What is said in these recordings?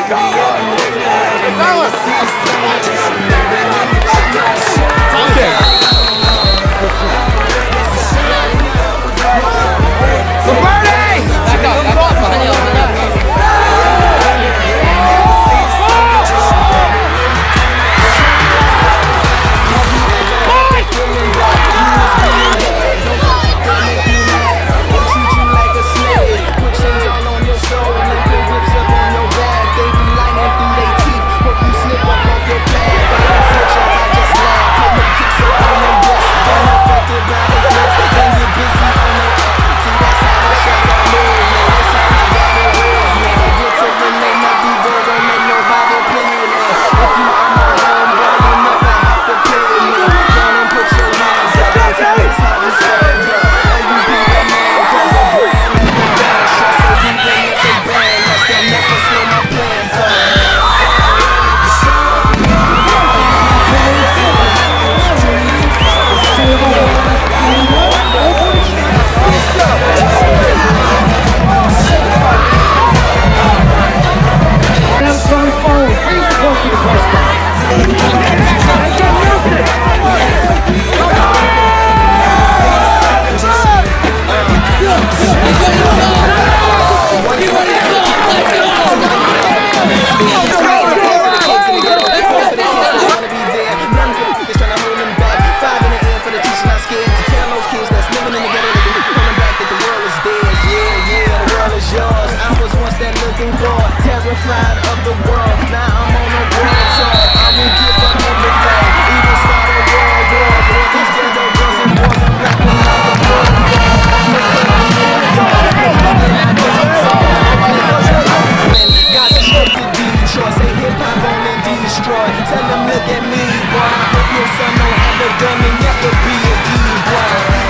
Terrified of the world, now I'm on a world tour. I will give up everything, even start a world war for these ghetto girls and boys. I'm rapping on the world floor. I'm a New York, baby, then I don't talk. Got shit to Detroit, say hip hop on and destroy. Tell them look at me, boy. I hope your son don't have a gun and never be a D-boy.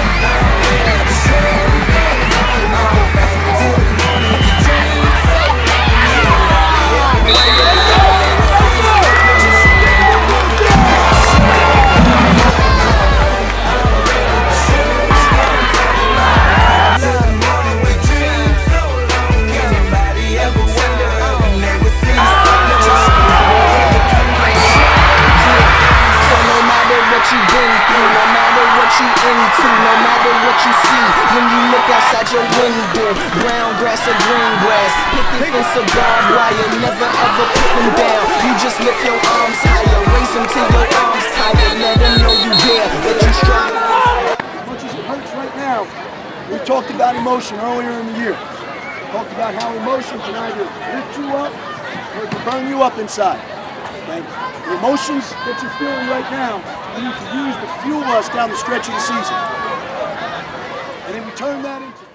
No matter what you see, when you look outside your window, brown grass or green grass, picket fence or barbed wire, never ever put them down. You just lift your arms higher, raise them till your arms tired, let them know you there, that you strong. As much as it hurts right now, we talked about emotion earlier in the year. We talked about how emotion can either lift you up or it can burn you up inside. Okay? The emotions that you're feeling right now, we need to use to fuel us down the stretch of the season. And then we turn that into